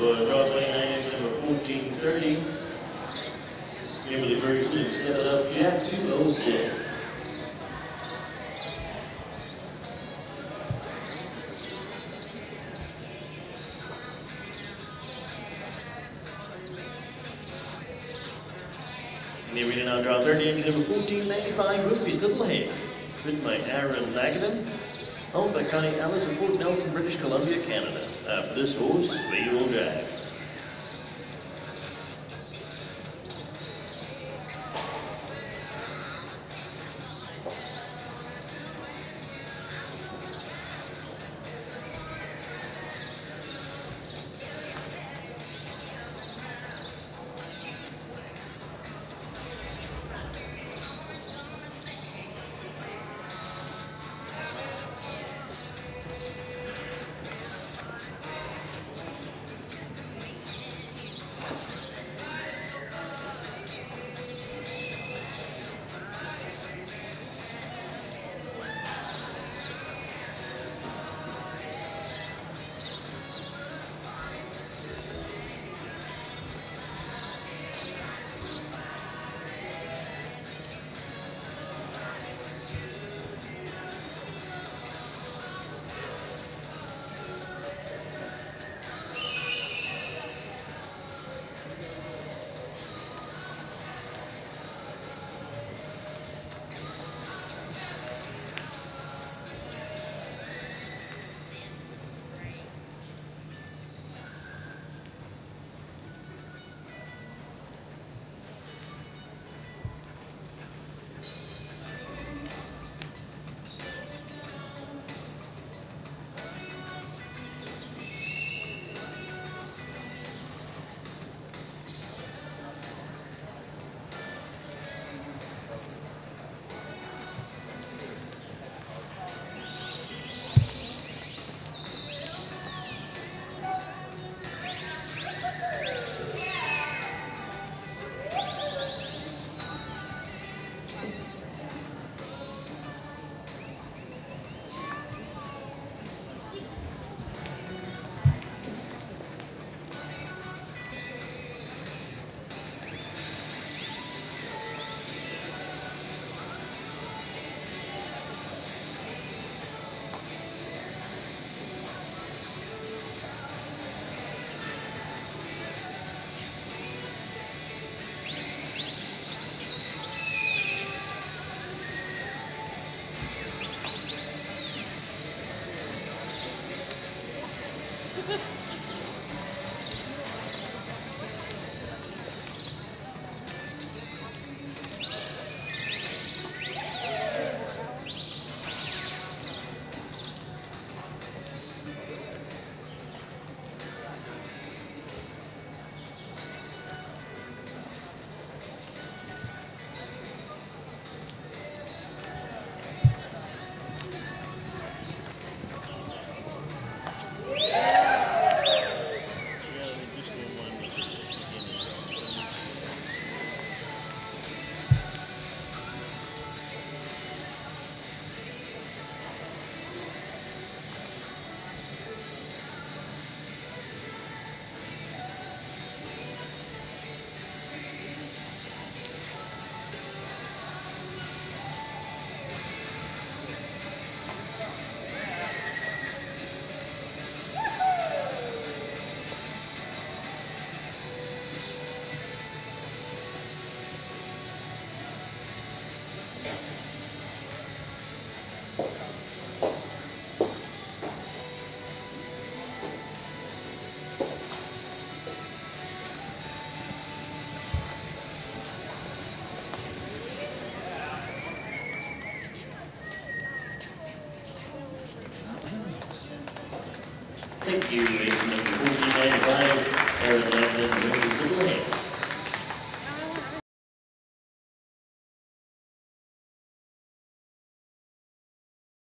draw 29, number 1430. Kimberly Ferguson is set up, Jack 206. And the arena now draw 30, entry number 1495, Wimpys Little Hick, written by Aaron Lagaden, owned by Connie Ellis of Port Nelson, British Columbia, Canada. After this horse, we will drive. Thank you, ladies and gentlemen. 1495, Aaron Lagaden of Strathmore.